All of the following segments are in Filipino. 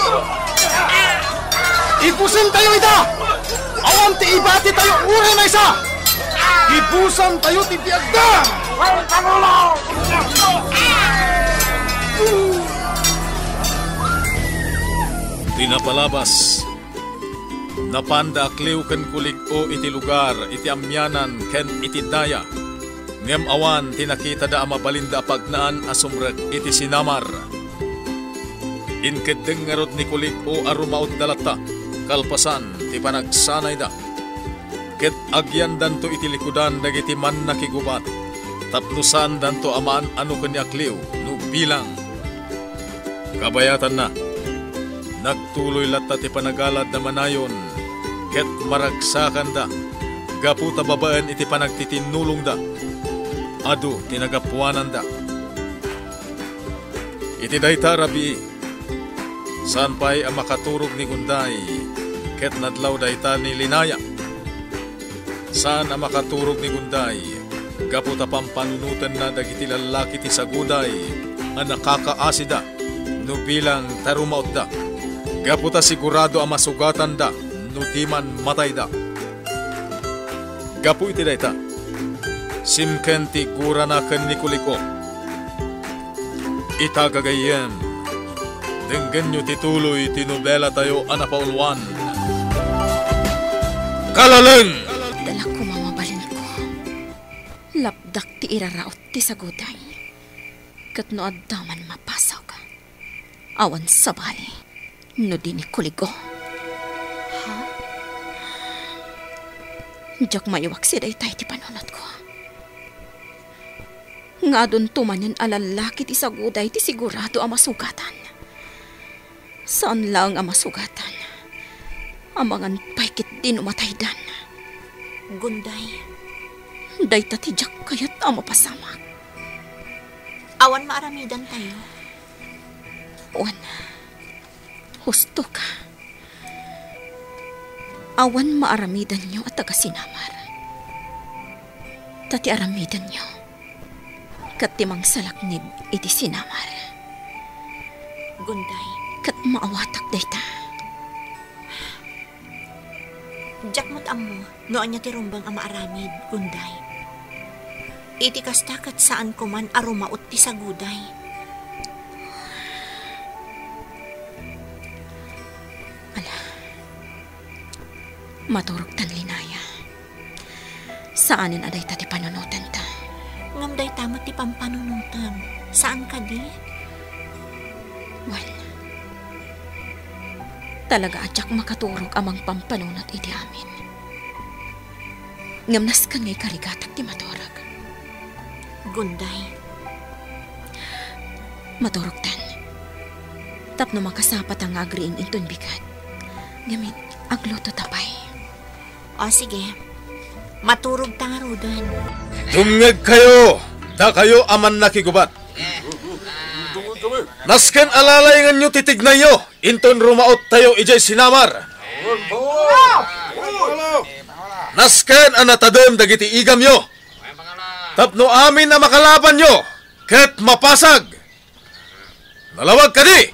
Ibusan tayo ita! Awan ti ibati tayo uri na isa! Ibusan tayo ti piagda! Tinapalabas. Napanda akliw ken kulik o iti lugar, iti amyanan ken iti daya. Ngem awan tinakita da amabalinda pagnaan asumrek iti sinamar. Inkedeng ngarot ni kulik o arumaot dalata, kalpasan ti panagsanay da. Ket agyan danto iti likudan dagiti man nakigubat. Tapnusan danto amaan ano kanya akliw, no bilang. Kabayatan na. Nagtuloy latta ti panagalad na manayon, ket maragsakan da, gaputa babaan iti panagtitinulong da, adu tinagapuanan da. Iti dayta rabi, saan pa'y ang makaturog ni Gunday, ket nadlaw dayta ni Linaya. Saan ang makaturog ni Gunday, gaputa pampanunutan na dagiti lalaki ti saguday, ang nakakaasida, no bilang tarumaot da. Gaputa sigurado ang masugatan da, no di man matay da. Gapu iti dayta, simken ti gura na ken ni kuliko. Itagagayen, denggen nyo tituloy tinubela tayo anapaulwan. Kalaleng! Dala ko mamabalin ko, lapdak ti iraraot ti saguday, kat no addaman mapasaw ka. Awan sabali. No di ni kuligo. Ha? Diyak mayawak si daytay ti panunot ko. Nga doon tumanin alalaki ti saguday ti sigurado ang masugatan. Saan lang ang masugatan? Amangan paikit din umataydan. Gunday. Dayta ti diyak kayat ang mapasamak. Awan maaramidan tayo. Awan. Husto ka. Awan maaramidan nyo at tagasinamar. Tati aramidan nyo. Kat timang salaknib iti sinamar. Gunday. Kat maawatak dayta. Jakmot amo, noon niya tirumbang ang maaramid, Gunday. Iti kastakat saan ko man arumaot ti saguday. Maturog tan Linaya. Saanin aday ta ti panunutan ta? Ngamday tamat ti pampanunutan. Saan ka di? Well, talaga adyak makaturog amang pampanunot iti amin. Ngamnas ka ngay karigatak ti maturog. Gunday. Maturog tan. Tapno makasapat ang agriing inton bigat. Ngamit agluto tapay. O sige, maturog taro doon. Dumngeg kayo, da kayo aman nakigubat. Nasken alalayangan nyo titignan nyo, inton rumaot tayo ijay sinamar. Nasken anatadem dagiti igam nyo. Tapno amin na makalaban nyo, ket mapasag. Nalawag ka di.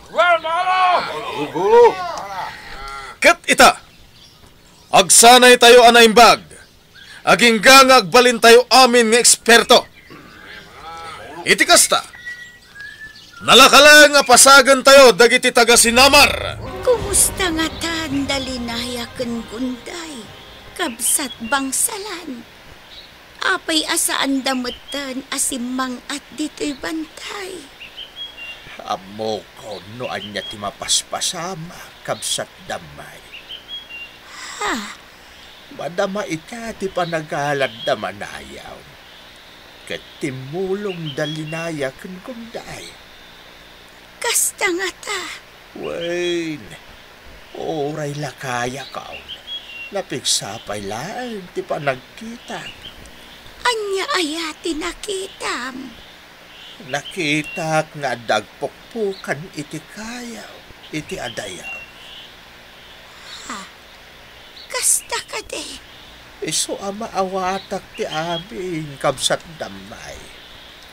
Ket ita. Agsanay tayo anaimbag. Aging gangag balin tayo amin nga eksperto. Iti kasta. Nalakalang nga pasagan tayo dagiti taga sinamar. Kumusta nga tan Dalinaya ken Gunday? Kabsat bangsalan. Apay asaan dametan asimang at dito'y bantay. Amo ko no anya ti mapaspasama kabsat damay. Ha? Madama ita ti panagalad da manayaw. Ket timulong Dalinaya ken Gunday. Kasta nga ta. Wain, oray lakaya kaw. Napigsapay lang ti panagkita. Anya ayati nakitam. Nakita nga dagpukpukan iti kayaw, iti adayaw. Ha? Kasta ka de. Iso ama awatak ti amin kabsat damay.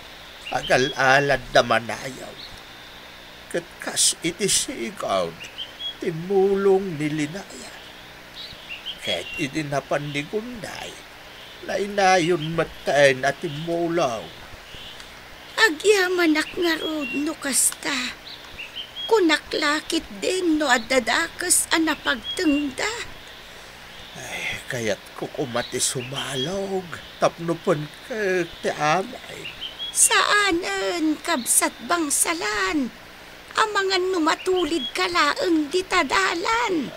Agal-alad da manayaw. Ket kas iti sigaw, timulong ni Linaya. Kahit idinapan ni Gunday, na inayon matayin at timulaw. Agyamanak nga rod no kasta. Kunaklakit din no adadakas ang napagtengda. Ay, kaya't kukumati sumalog, tapnupon ka ti amay. Saanen kabsat bangsalan? Amangan numatulid kalaeng ditadalan.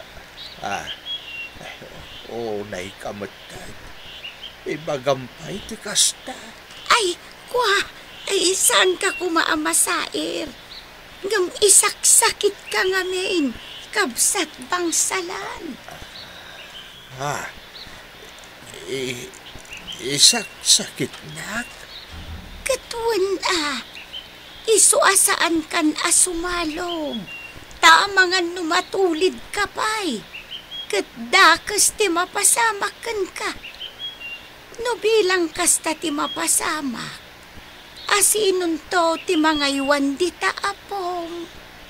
Nay kamatay. Ibagampay ti kasta. Ay, ay saan ka kumaamasair? Ngam isaksakit ka ngamin, kabsat bangsalan. Isaksakit nak? Katwan isuasaan kan asumalog. Taamangan numatulid ka pa'y. Katdakas ti mapasamakan ka. No bilang kasta ti mapasamak. Asinon to ti mga iwan di taapong.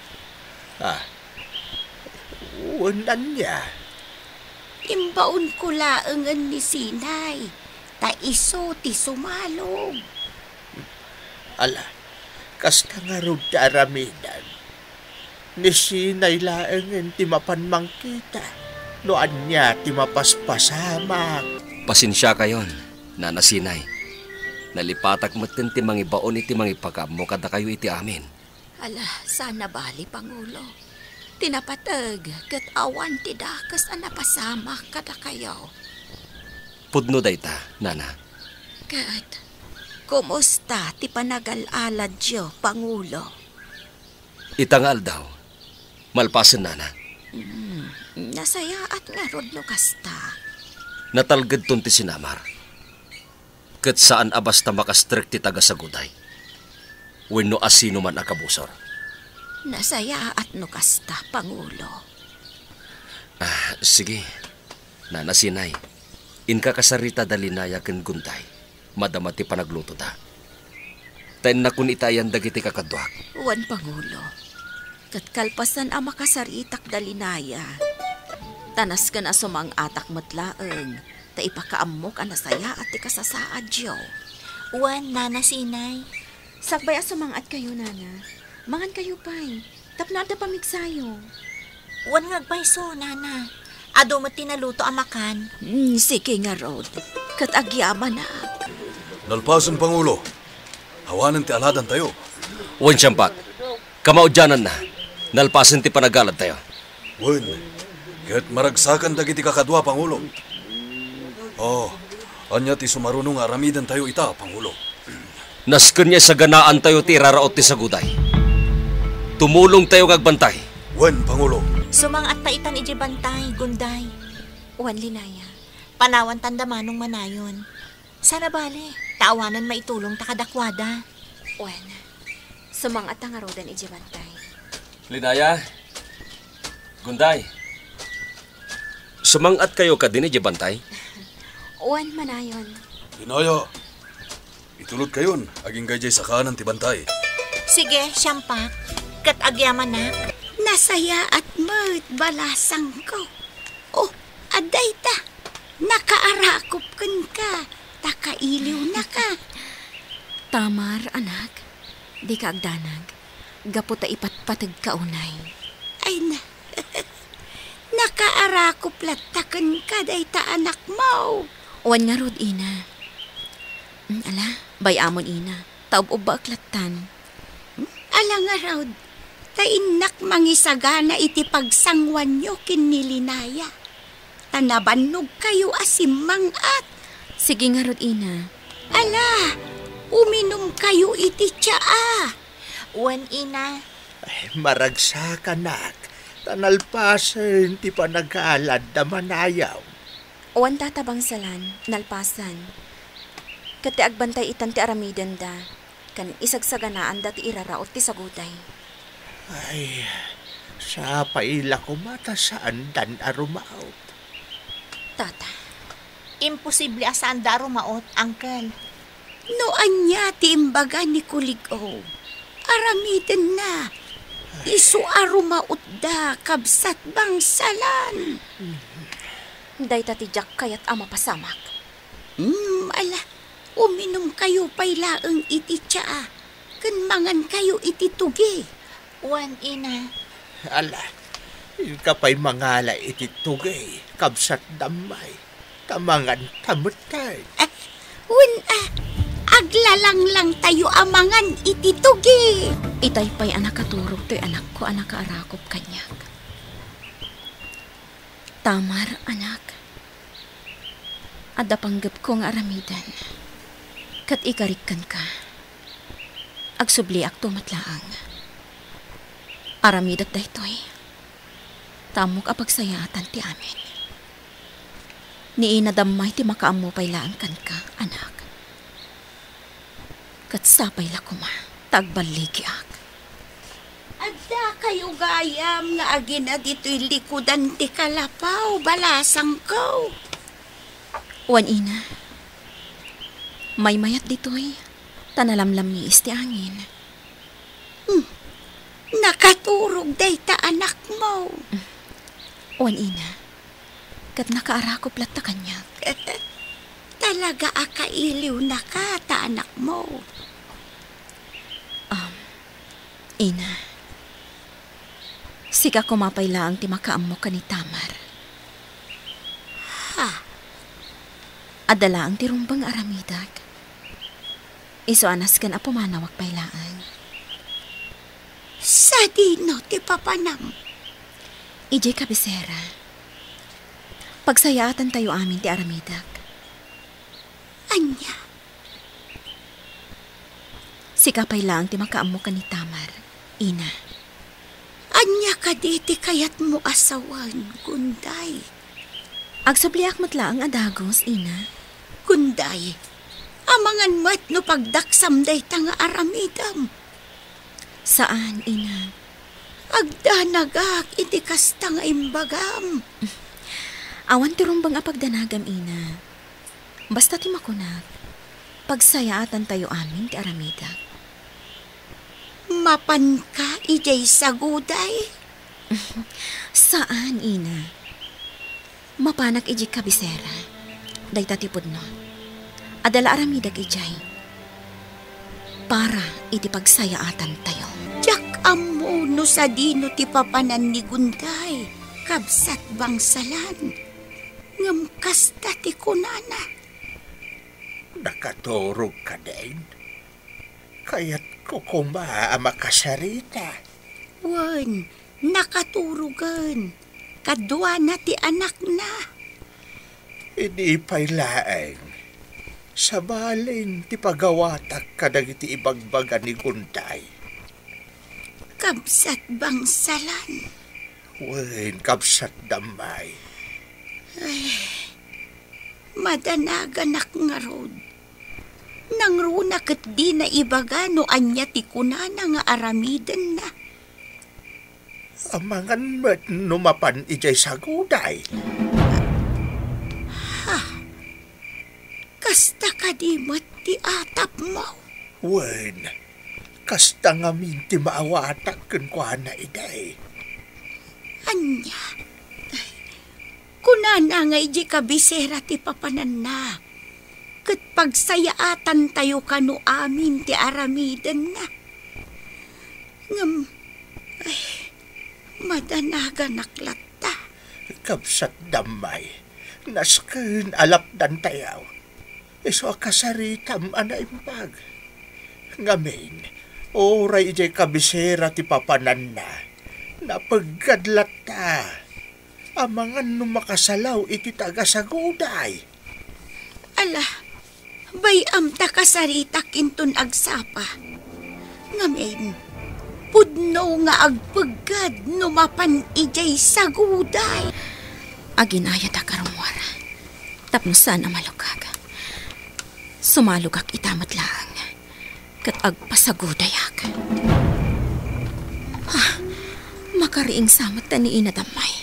Unan niya. Imbaon ko laangan ni Sinay. Taiso ti sumalog. Ala, kasta nga rod ti aramidan. Ni Sinay laangan ti mapanmangkita. Noan niya ti mapaspasamak. Pasensya kayon, Nana Sinay. Nalipatak matin ti mangibaon iti mangipagam mo kada kayo iti amin. Ala, sana bali, Pangulo. Tinapatag, kat awan ti dakas ang napasama kada kayo. Pudno dayta, Nana. Kat, kumusta ti panagal-alad yo, Pangulo? Itangal daw. Malpasan, Nana. Nasaya at nga rod no kasta. Natalgad ton ti sinamar. Kat saan abas ta makastrek ti tagasaguday. Wenno asino man akabusor. Nasaya at no kasta, Pangulo. Sige. Nana Sinay. Inka kasarita dalinaya ken Gunday. Madama ti panagluto ta. Taen na kun itayan dagiti kakadwak. Wan, Pangulo. Kat kalpasan ang makasaritak dalinaya. Tanas ka na sumang atak matlaeng. Ta ipakaamok ang nasaya at ikasasaad yo. Wan, Nana Sinay. Sakbay sumangat kayo, Nana. Mangan kayo pa'y. Tapno at pamigsayo. Wan ngagpayso, Nana. Ado mo tinaluto amakan. Sige nga, Rod. Kat agyaman na. Nalpasan, Pangulo. Hawanan ti aladan tayo. Wan siyampak. Kamaudyanan na. Nalpasan ti panagalad tayo. Wan, kaya't maragsakan dagiti kakadwa, Pangulo. Anya ti sumarunong aramidan tayo ita, Pangulo. Nasken niya sa ganaan tayo ti iraraot ti saguday. Tumulong tayo kagbantay. Wan, Pangulo. Sumangat taitan iji bantay, Gunday. Wan, Linaya. Panawan tandamanong manayon. Sana bale, taawanan maitulong takadakwada. Wan, sumangat ang arodan iji bantay. Linaya. Gunday. Sumangat kayo ka din iji bantay. Wan, manayon. Linaya. Itulot kayon, aging gayjay sa kanan ti bantay. Sige, siyampak. Kat agyaman na. Nasaya at mat balasang ko. Aday ta. Nakaarakop kan ka. Takailiw na ka. Tamar, anak. Di ka agdanag. Gaputa ipatpatag kaunay. Ay na. Nakaarakop latakan ka day ta anak mo. Wan nga rod, ina. Ala, bayamon, ina. Taob-ubak latan. Ala nga raw. Tainak mangisagana iti pagsangwan nyo kinilinaya. Tanabanog kayo asimang at. Sige nga rod, ina. Ala, uminom kayo iti tsaa. Wan, ina. Ay, maragsakan nak. Tanalpasan ti panagaalad na manayaw. Wan tatabang salan, nalpasan. Kati agbantay itan ti aramidan da. Kan isagsaganaan da ti iraraot ti saguday. Ay, sa paila ko mata saan dan arumaot. Tata. Imposible asaan daro maot, Uncle. Noan niya ti imbaga ni Kuligaw. Aramidan na. Isu arumaot da kabsat bangsalan. Day tati Jack kayat ama pasamak. Ala, uminom kayo pay laeng iti tsaa. Ken mangan kayo iti tugi. Wan, ina. Ala, kapay mangala iti tugay, kabsat damay, tamangan tamutay. Aglalang lang tayo amangan iti tugi. Itay pa'y anak katurog to'y anak ko, anak kaarakop kanyak. Tamar, anak. Adda panggap ko nga aramidan. Kat ikarikan ka. Agsubli ak tumatlaang. Aramidat daytoy. Tamok apagsayatan ti amin. Ni inadamay ti makaammo paylaan kan ka, anak. Kat sapay la kuma, tagbaligi ak. Adda kayo gayam nga agina dito'y likudan ti kalapaw, balasang ko. Wan ina, may mayat dito'y tanalamlam ni isti angin. Nakaturog day ta anak mo. Wan ina, kat nakaarakop lat ta kanyak. Talaga akailiw na ka ta anak mo. Ina, sika kumapay lang ti makaammo ka ni Tamar. Ha? Adala ang tirumbang aramidag. Iso anas kan apumanawak paylaan. Sa dino ti papanam. Ijay kabisera. Pagsayatan tayo amin ti aramidag. Anya? Sikapay lang ti makaammo ka ni Tamar, ina. Anya ka diti kayat mo asawan, Gunday. Agsubliak matlaang adagos, ina. Gunday, amangan mat no pagdaksam day ta nga aramidam. Saan, ina? Agdanagak iti kasta nga imbagam. Awan ti rumbang apagdanagam, ina. Basta ti makunag, pagsayaatan tayo amin ti aramidag. Mapan ka ijay saguday? Saan, ina? Mapanak ijay kabisera. Day tatipod no. Adala aramidag ijay. Para iti pagsayaatan tayo. Jak amo no sa dino ti papanan ni Gunday. Kabsat bangsalan. Ngam kasta ti kunana. Nakaturog ka din. Kaya't kukuma makasarita. Wan, nakaturugan. Kadwa na ti anak na. Hindi pa'y laeng. Sa baling ti pagawatak kadagiti ibagbaga ni Gunday. Kabsat bangsalan. Wen, kabsat damay. Madanaganak nga rod. Nang runa kat di na ibaga no anya ti kunana nga aramidan na. Amangan met numapan ijay saguday. Kasta ka di mat ti atap mo. Wen, kasta nga minti maawatak ken kuana iday. Anya. Kunana nga iji kabisera ti papanan na. Kat pagsayaatan tayo kanu amin ti aramidan na. Ngam, madanagan naklatta. Kabsat damay, nasken alapdan tayaw. Iso kasaritam anaimbag. Ngamin, oray ijay kabisera ti papanan na. Napaggadlat ta. Amangan no makasalaw iti tagasaguday. Ala, bayam ta kasarita kinton agsapa. Ngamin, pudno nga agpagad numapan ijay saguday. Aginaya ta karumwara. Tapno sana malukag. Sumalugak itamat lang. Kat agpasagudayak. Makariing samat ta ni inadamay.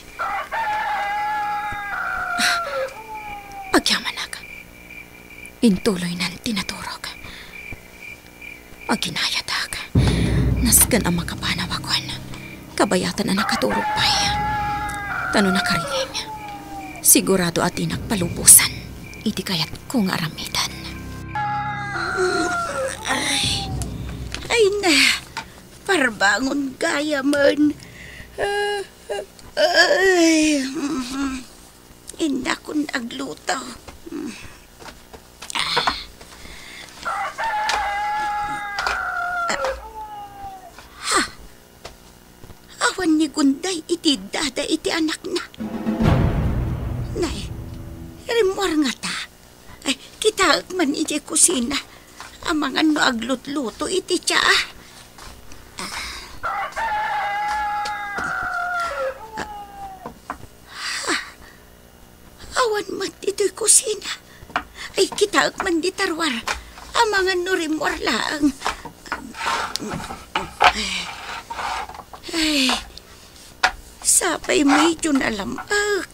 Agyamanag. Intuloy nan tinaturog. Aginayatak. Nasgan ang makapanawakon. Kabayatan na nakaturog pa'y. Tano nakariling. Sigurado at inagpalubusan. Iti kayat kong aramidan. Ay na, parbangon gaya man. Ay, ina ko nagluto. Awan ni Gunday iti dada iti anak na. Nay, rimwar nga ta. Ay, kita man iti kusina. Amang ano aglut-luto iti tsa. Awan man ito'y kusina. Ay, kita man di tarwar. Amang ano rimwar lang. Ay, sapay medyo nalamag.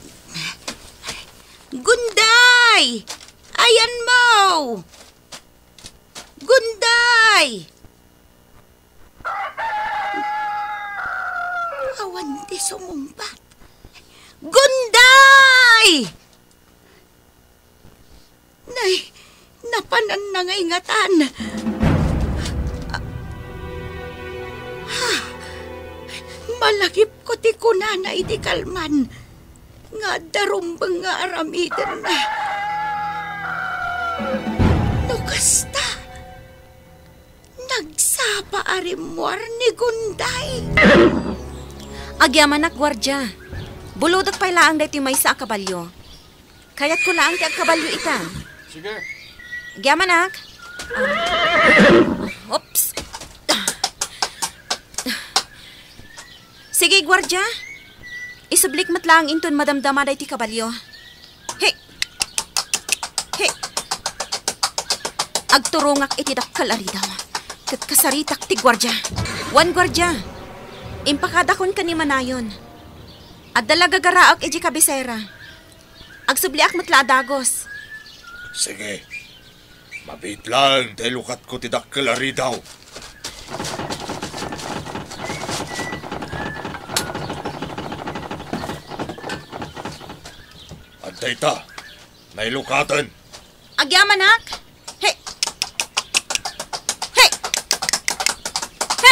Gunday! Ayan mo! Gunday! Awan di sumumbat. Gunday! Nay, napanan na nga ingatan. Malagip ko ti kunana iti kalman. Nga darumbang nga aramidan na. Nukasta. Nagsapa arimwar ni Gunday. Agyaman ak, gwardya. Buludot pa'y laang dito may sa kabalyo. Kaya't ko laang ti agkabalyo ita. Sige. Agyaman ak. Oops. Sige, gwardya. Isublik matlaang inton madamdama da iti kabalyo. Hey! Hey! Agturungak iti dakkal aridaw. Kat kasaritak ti gwardya. Wan gwardya. Impakadakon ka ni manayon. At dalaga garaak iti kabisera. Agsubliak matla adagos. Sige. Mabit lang, dahil lukat ko ti dakkal aridaw. Dayta, nailukatan. Agyaman ak. Hey! Hey! Hey!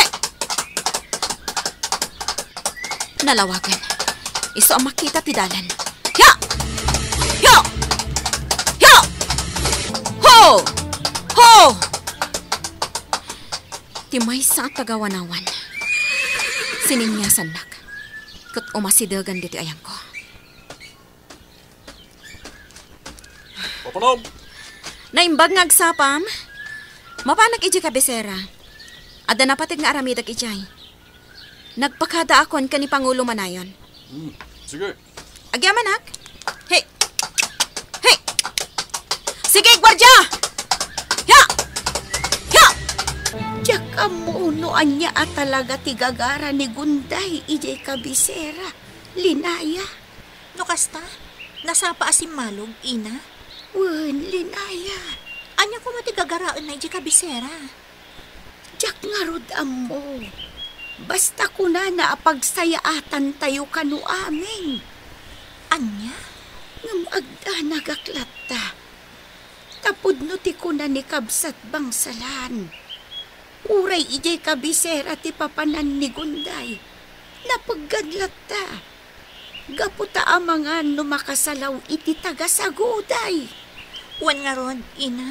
Nalawagan. Iso ang makita ti dalan. Ya! Ya! Ya! Ho! Ho! Ti may sa tagawanawan. Sininyasan nak. Kat umasidagan dito ayang ko. Papanom! Naimbag nga agsapam, mapanak iji kabisera. Ada napatig nga aramidag ijay. Nagpakada akon ka ni Pangulo Manayon. Sige. Agyamanak? Hey! Hey! Sige, gwardya! Ya! Ya! Diyak amuunoan niya at talaga tigagara ni Gunday ijay kabisera. Linaya. Nukasta, nasapa asim malog, ina. Wan, Linaya. Anya ko matigagaraan na iji kabisera. Diyak nga rod mo. Basta ko na naapagsayaatan tayo kanu amin. Anya? Ngam agda nagaklat ta. Tapod no ti ko na ni kabsat bangsalan. Uray ijay kabisera ti papanan ni Gunday. Napaggadlat ta. Gaputa amangan no makasalaw iti tagasaguday. Wan nga ron, ina.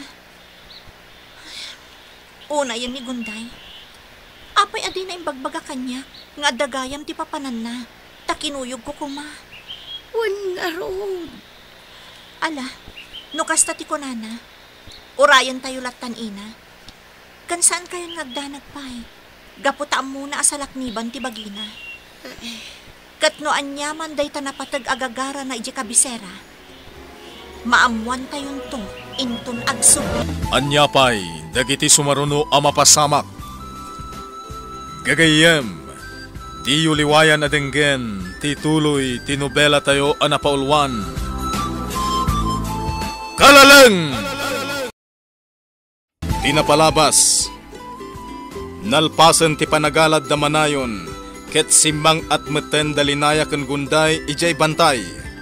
Una yan ni Gunday. Apay adi na imbagbaga kanya, nga dagayam ti papanan na. Takinuyog ko kuma. Wan nga ron. Ala, no kasta ti kunana. Urayan tayo latan, ina. Kan saan kayo ngagdanag pa'y? Gaputaan muna asalakniban ti bagina. Katno anyaman day tanapatag agagara na iji kabisera. Maamuan tayon to, inton agsubo. Anyapay, dagiti sumaruno a mapasamak. Gagayem, ti yuliwayan na denggen, ti tuloy, ti nobela tayo anapaulwan. Kalalang! Tinapalabas, nalpasan ti panagalad da manayon, ket simbang at meten dalinaya ken gunday ijay bantay.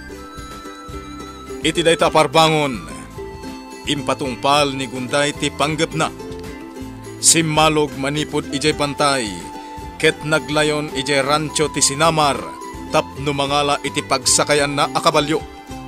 Iti dayta parbangon, impatungpal ni gunday ti panggep na. Simmalog manipod ijay bantay, ket naglayon ijay rancho ti sinamar, tapno mangala iti pagsakayan na akabalyo.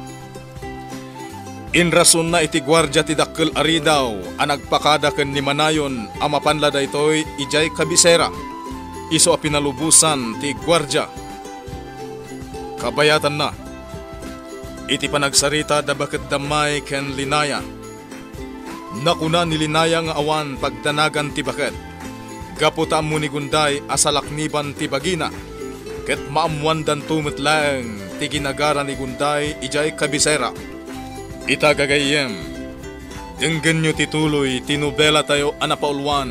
Inrason na iti gwardya ti dakkel aridaw, ang nagpakada ken ni manayon, amapanla daytoy ijay kabisera. Iso a pinalubusan ti gwardya. Kabayatan na. Iti panagsarita da baket damay ken linaya. Nakuna ni linaya nga awan pagdanagan ti baket. Gaputa mo ni gunday asalakniban ti bagina. Ket maamuan dan tumit lang ti ginagara ni gunday ijay kabisera. Itagagayem, denggan nyo tituloy, tinubela tayo anapaulwan.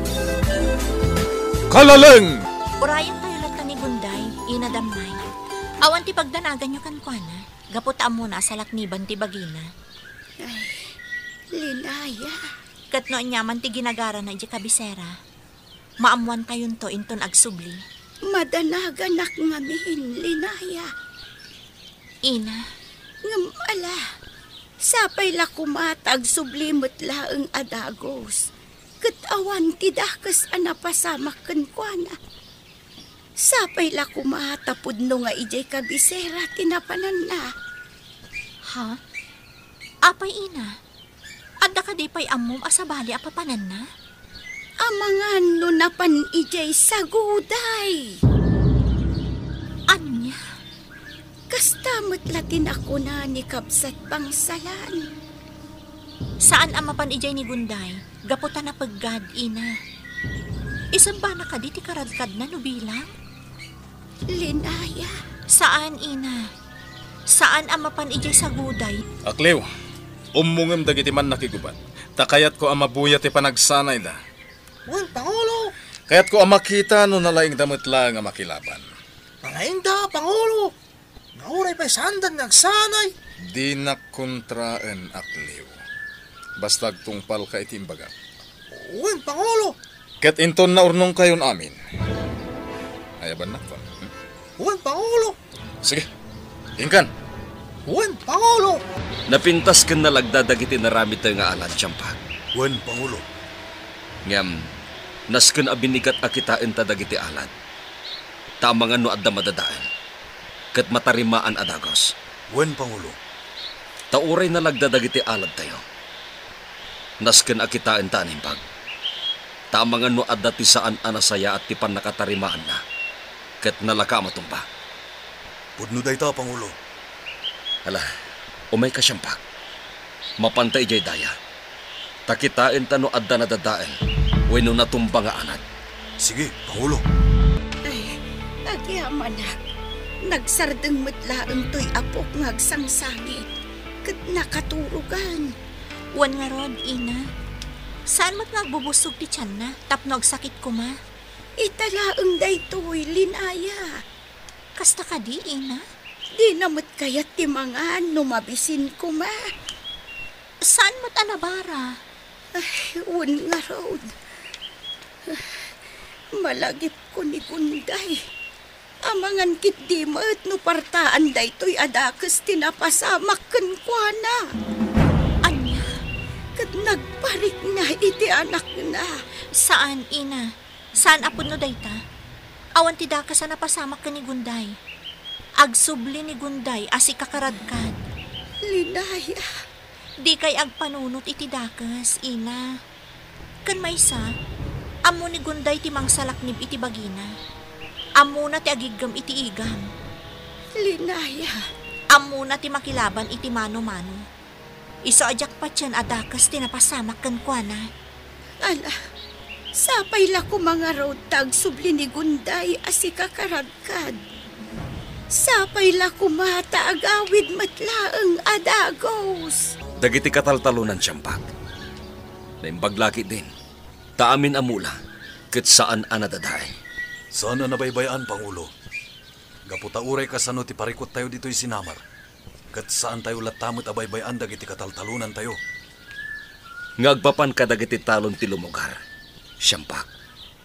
Kalaleng! Urayan tayo lata ni gunday, inadamay. Awan ti pagdanagan nyo kankwana, gaputaan mo na sa lakniban ti bagina. Ay, linaya. Kat noon nyaman ti ginagara na iti kabisera. Maamuan tayon to inton agsubli. Madanagan nak ngamin, linaya. Ina, Ngamala, sapay la kumatag sublimot laeng adagos. Katawan ti dakas anapasamak kenkwana. Sapay la kumatapod no nga ijay kabisera tinapanan na. ha? Apay ina, adda ka di pa'y amom asabali apapanan na? Amangan no napan ijay saguday. Anya? Kastamot latin ako na ni Kabsat Bangsalan. Saan amapan ijay ni gunday? Gaputan na paggad, ina. Isang ba na ka di ti karadkad na no bilang? Linaya. Saan, ina? Saan amapan ijay saguday? Akliw, umungem dagiti man nakigubat. Takayat ko ang mabuya ti panagsanay da. Wan, Pangulo! Kayat ko ang makita no nalaing damit lang ang makilaban. Pangainda, Pangulo! Nauray pa'y sandan nagsanay. Di nakontraan, Akliw. Bastag tungpal ka itimbaga. Wan, Pangulo! Ket inton na urnong kayon amin. Ayaban na ko. Wan, Pangulo! Sige, ingkan. Wan, Pangulo! Napintas ken nalagdadagiti narami tayo nga alad, Tiyampak. Wan, Pangulo! Ngam, nasken abinigat akitain ta dagiti alad. Tamangan no adda madadaan. Ket matarimaan adagos. Wan, Pangulo! Tauray na lagdadagiti alad tayo. Nasken akitain ta animpag. Tamangan no adda ti saan anasaya at ti panakatarimaan na. Ket nalaka matumpa. Pudno day ta, Pangulo. Hala, umay ka Tiyampak. Mapantay jay daya. Takitain ta no adda nadadaan. Wenno natumba nga anad. Sige, Pangulo. Ay, agyaman na. Nagsardeng matlaang to'y apok ngagsangsangit. Kat nakaturugan. Wan nga rod, ina. Saan mo't nagbubusog ti tiyan na? Tapno agsakit ko ma? Italaang day to'y linaya. Kasta ka di, ina? Di namot kayat ti mga numabisin ko ma. Saan mo't anabara? Ay, un nga road. Malagip ko ni Gunday. Amangan kit di ma't no partaan day to'y adakas tinapasamak kenkwana. Anya? Kat nagparik na iti anak na. Saan, ina? Saan apod no dayta? Awan ti dakas na napasamak ka ni Gunday. Agsubli ni Gunday asi kakaradkad. Linaya. Di kay agpanunot iti dakas, ina. Kan maysa, amo ni Gunday ti mangsalaknib iti bagina. Amo na ti agigam iti igam. Linaya. Amo na ti makilaban iti mano-mano. Iso ajak pa tiyan adakas ti napasamak kan kuana. Ala, sapay la ko mga road tag subli ni Gunday asi kakaragkad. Sapay la ko mata agawid matlaang adagos. Dagiti kataltalunan, Tiyampak. Naimbaglaki din. Taamin amula, ket saan anadadaay. Saan na nabaybayan, Pangulo? Gaputauray kasano ti parikot tayo dito'y sinamar. Kat saan tayo latamot abaybayan dagiti kataltalunan tayo. Ngagpapan ka dagiti talon ti lumugar, Tiyampak.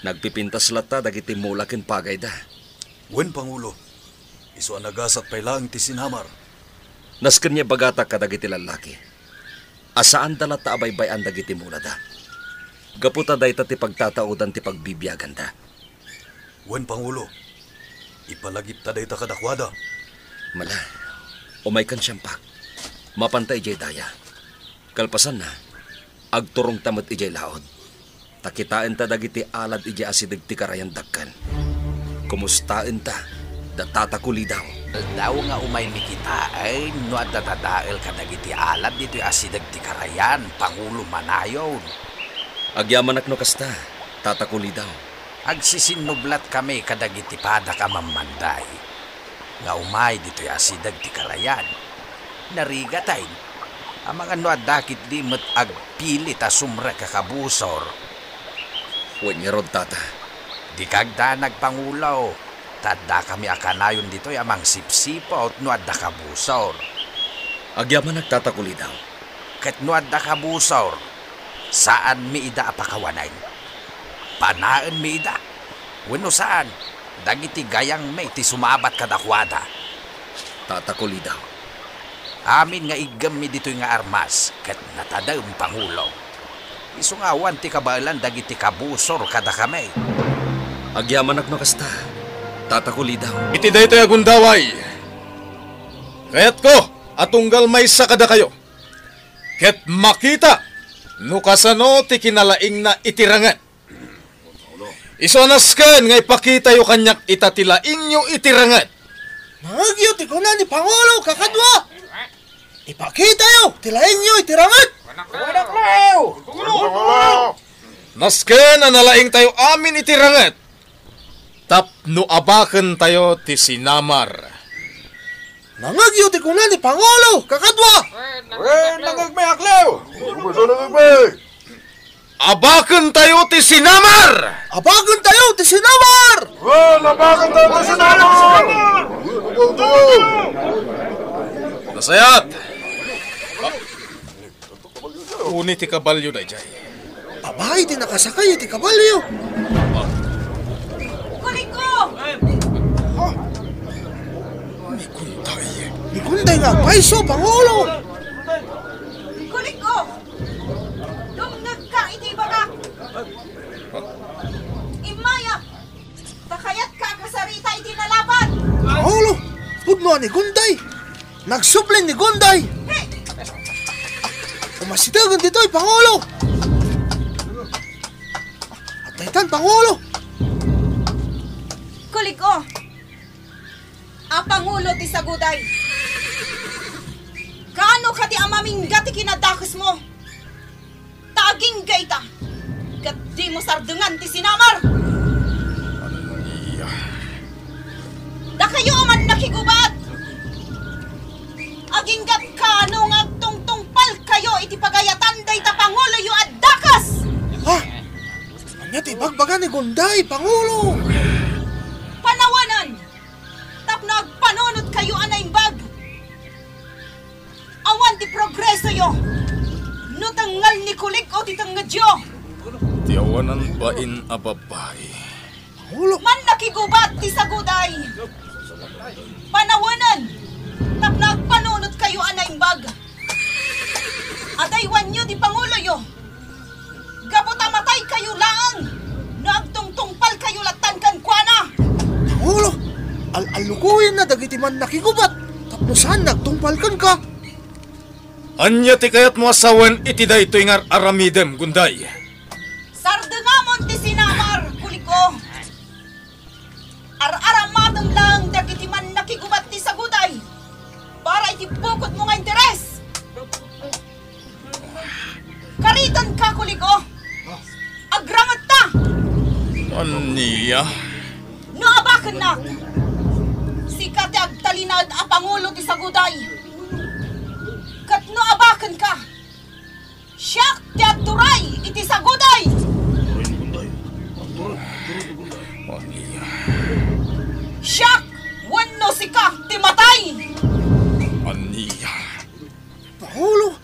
Nagpipintas lata dagiti mulakin pagay da. Wen Pangulo, iso ang nagasat pay lang ti Sinamar. Nasken niya bagata ka dagiti lalaki. Asaan dala ta abay-bayan dagiti mula da. Gaputa dayta ti pagtataudan ti pagbibiyagan da. Wen Pangulo, ipalagip ta dayta kadakwada. Mala, umay kan siyampak. Mapantay ijay daya. Kalpasan na, agturong tamat ijay laod. Takitain ta dagiti alad ijay asidig ti karayan dakkan. Kumustain ta, datatakuli daw. Daw nga umay mikita ay no at datadael ka dagiti alad dito asidag ti karayan, Pangulo manayon. Agyaman akno kasta, tatakuli daw. Agsisinublat kami kadagiti pada ka mamanday. Nga umay dito asidag ti karayan. Narigatayn, ang mga no at dakit di mat agpili ta sumra kakabusor. Wen nga rod tata. Di kagda nagpangulaw. Tadda kami akanayon dito amang sipsipot no adda kabusor. Agyaman nagtatakuli daw. Ket no adda kabusor, saan mi ida apakawanay? Panaan mi ida? Wenno saan? Dagiti gayang may ti sumabat kadakwada. Tatakuli daw. Amin nga igam mi dito nga armas, ket natadaw Pangulo. Isungawan ti kabalan dagiti kabusor kada kami. Agyaman akno kasta. Tatakuli daw. Iti daytoy agundaway. Kaya't ko, atunggal may sakada kayo. Ket makita, nukasano ti kinalaing na itirangan. Isonas kan ngay pakita yu kanyak itatilaing yu itirangan. Nangagyo ti kuna ni Pangulo kakadwa. Ipakita yu, tilaing yu itirangan. Nasken na nalaing tayo amin itirangan. Tapno abaken tayo ti Sinamar. Nangagyo ti kuna ni Pangulo kakadwa. Nangagmayaklew! Abaken tayo ti Sinamar! Abagan tayo ti Sinamar! Nabakan tayo ti Sinamar! Nasayat! Uni ti kabalyo da jay. Abay ti nakasakay ti kabalyo. Kuliko! Ni Gunday nga paiso, Pangulo! Kuliko! Dumnag ka, iti bagak! Imaya! Takayat ka kasarita iti nalaban! Pangulo! Pudno ni Gunday! Nagsublin ni Gunday! Hey! Umasitagan dito'y, Pangulo! At taytan, Pangulo! Kuliko! Pangulo ti saguday! Kaano ka ti amamingga ti kinadakas mo? Taging gayta! Kat di mo sardungan ti Sinamar! Da kayo aman nakigubat! Aging gat kano nga tungtungpal kayo iti pagayatan day ta Pangulo yu addakas! Ha? Anya ti bagbaga ni Gunday, Pangulo! Panawanan! Tapno agpanunod kayo anay bag! Awan ti progreso yo! No tangal ni kulik o ti tangadyo! Tiawanan bain ababay. Pangulo! Man nakigubat ti saguday! Panawanan! Tapno agpanunod kayo anay bag! Adaywan nyo ti Pangulo yo! Gabuta matay kayo laang! Nagtungtungpal kayo latan kan kuana! Pangulo! Al-alukuyin na dagiti man nakigubat! Tapno saan nagtungpalkan ka? Anya ti kayat mo asawan iti daytoy nga aramidem, Gunday. Sardengamon ti Sinamar, Kuliko! Ar-aramadang lang dagiti man nakigubat ti saguday! Para iti bukod mo nga interes! Karitan ka, Kuliko! Agrangat ta! Aniya? No abakan na! Sikat ti agtalinad a Pangulo ti saguday! Kat no abakan ka! Siyak ti agturay iti saguday! Aniya? Siyak! Wano sikak ti matay! Aniya? Pangulo!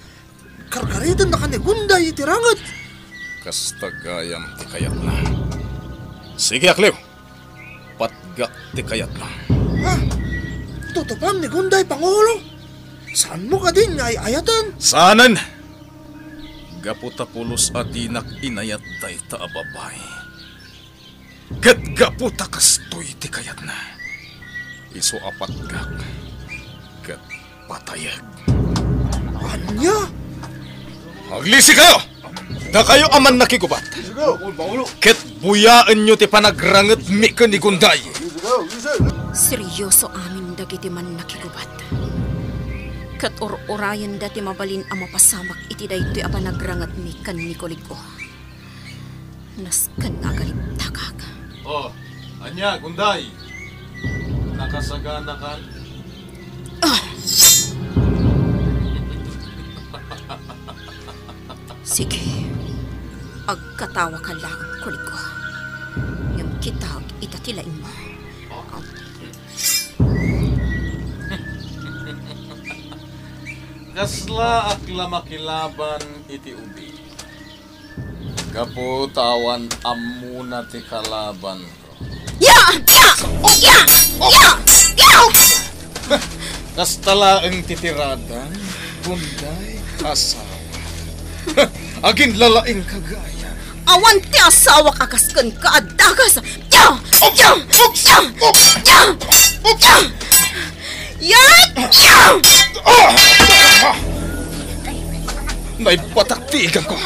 Karkaritan na ka ni Gunday itirangat! Kastagayam ti kayat na. Sige, Akliw. Patgak ti kayat na. Ha? Tutupan ni Gunday, Pangulo. Saan mo ka din nga ayatan? Saanan? Gaputa pulos adinak inayat day ta ababay. Ket gaputa kastoy ti kayat na. Iso apat gak. Ket patayag. Anya? Maglisi kayo! Da kayo aman nakigubat. Ket buyaan nyo ti panagranget mi ka ni Gunday. Seryoso amin dagiti man nakigubat. Ket or-orayan dati mabalin ang mapasamak iti daytoy a panagranget mi kan ni Kuliko. Nasken agalit takag. Oh, anya Gunday. Nakasagana kan? Sige. Agkatawa ka lang, Kuliko. Yung kitag itatilain mo. Kasla akla makilaban iti ubi. Kaputawan amuna ti kalaban ko. Ya! Kastala ang titiradan, Gunday, asawa. Aging lalaing kagaya. Awan ti asawa kakasken ka adagas. May pataktigan ko.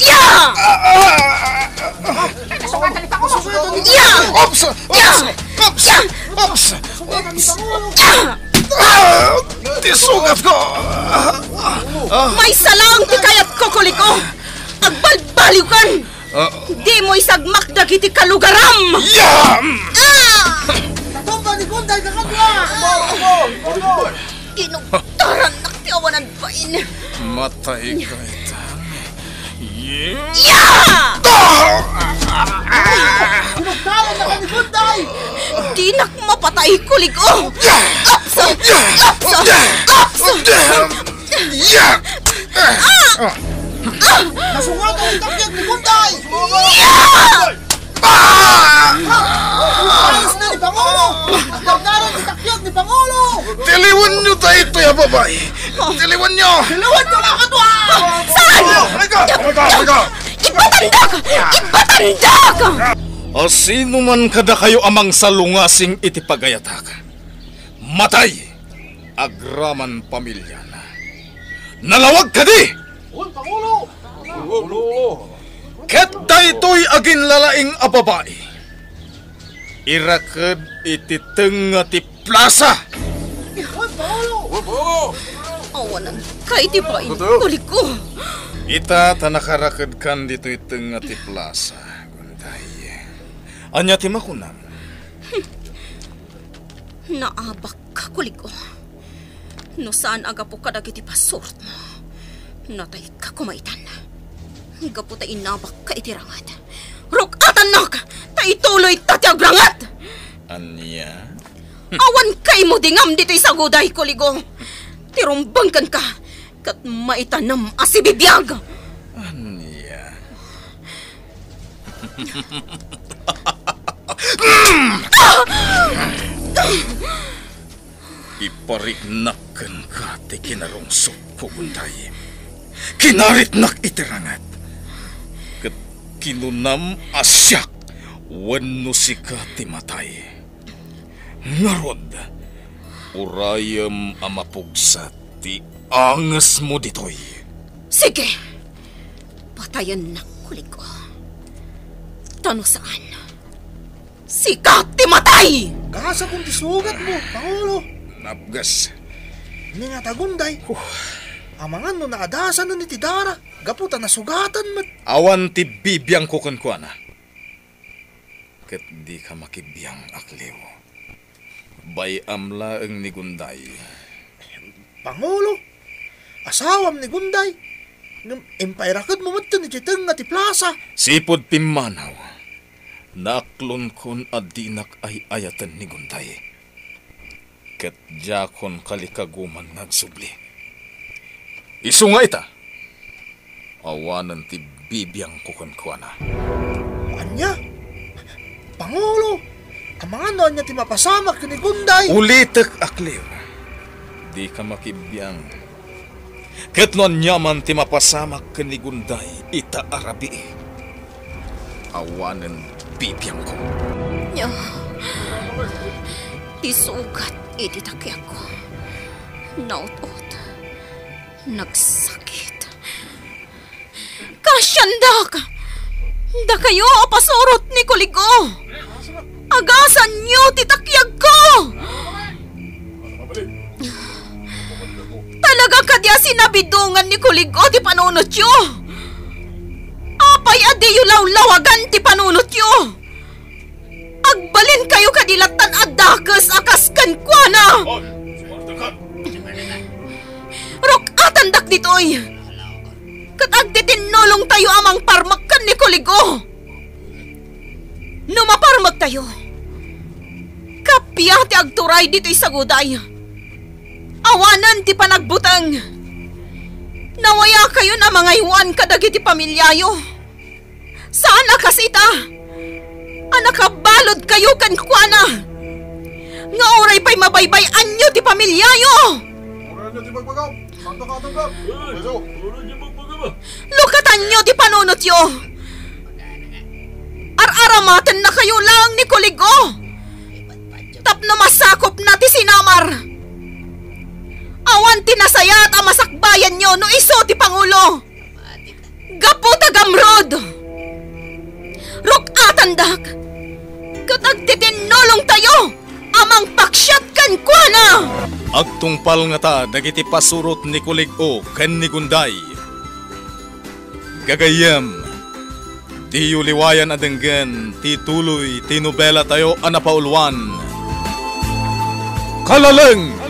Tisugat ko. May salang ti kayat ko, Kuliko. Agbalbaliw kan. Di mo isagmak dagiti kalugaram. Natumba ni Gunday kakadwa! Inuktaran naktiawanan pain. Matay ka itang. Pinagtaran na ka ni Gunday! Di nak mapatay, Kuliko. Nasungatan ang takyag ni Gunday! Ayos na ni Pangulo! Nagdaran ang takyag ni Pangulo! Tiliwan nyo tayo ito, ya babae. Tiliwan nyo! Dalawan nyo mga katwa! Saan? Ipatandag! O sino man kada kayo amang salungasing iti pagayatak. Matay! Agraman pamilya na. Nalawag ka di! Pangulo! Ket daytoy agin lalaing a babae. Iraked iti tenga ti plaza. Awanan kay ti pain, Kuliko. Ita tanakaraked kan dito'y tenga ti plaza. Gunday. Anya ti makunam. Naabak ka, Kuliko. No saan aga po kadagiti pasort mo. Natay ka kumaitan. Gapo ta inabak ka itirangat. Rukatan nak! Ta ituloy tatyagrangat! Anya? Awan kay mo dingam dito'y saguday, Kuligo. Tirumbangkan ka, kat maitanam asibibiyag. Anya? Ipariknakan ka ti kinarungsok ko, Gunday. Kinaritnak itirangat. Kat kinunam asyak wano sika ti matay. Ngarod, urayam amapugsa ti angas mo ditoy. Sige, patayan na, Kuligo. Tano saan? Sikat ti matay! Kasa kung tisugat mo, Pangulo. Napgas. Ni nga tagunday. Amangan no naadasan no ni Tidara. Gaputa na sugatan mat. Awan ti bibiyang kukunkuana. Ket di ka makibiyang, Akliw. Bayam laeng ni Gunday. Pangulo, asawam ni Gunday. Empairakad mo mat ni Chiteng nga ti plaza. Sipod pimanaw. Naaklon kon adinak ay ayatan ni Gunday. Ket jakon kalikaguman nagsubli. Isu nga ita. Awanan ti bibiyang kukunkuana. Anya? Pangulo, ang mga noon niya ti mapasamak ni Gunday. Ulitek aklir, di ka makibiyang. Ket non nyaman ti mapasamak ni Gunday, ita arabi. Awanen bibiyang ko. Nya, ti sugat iti takya ko. Naut-ot, nagsakit. Kasyandak! Da kayo pasurot ni Kuligo! Agasan niyo titakyag ko! Talaga kadya sinabidungan ni Kuligo ti panunot yo! Apay adiyo lawlawagan ti panunot yo! Agbalin kayo kadilatan adakes akaskan kwa na! Rokatan dak ditoy! Katagtitinulong tayo amang parmakkan ni Kuligo! Numaparmak tayo! Kapya ti agturay dito'y saguday! Awanan ti panagbutang! Nawaya kayo na mga iwan kadagiti pamilyayo! Saan akasita? Anakabalod kayo kan kuana! Nga oray pa'y mabaybayan nyo ti pamilyayo! Lukatan nyo ti panunot yo! Ar-aramatan na kayo lang ni Kuligo! Tapno masakop na ti sinamar! Awan tinasaya at amasakbayan nyo no iso ti Pangulo! Gapo tagamrod! Rukatan dak! Katagtitinulong tayo! Amang paksyat kan kuana! Agtungpal nga ta dagiti pasurot ni Kuligo ken ni Gunday. Gagayem, ti yuliwayan adenggen, ti tuloy, ti nobela tayo anapaulwan. Kalaleng!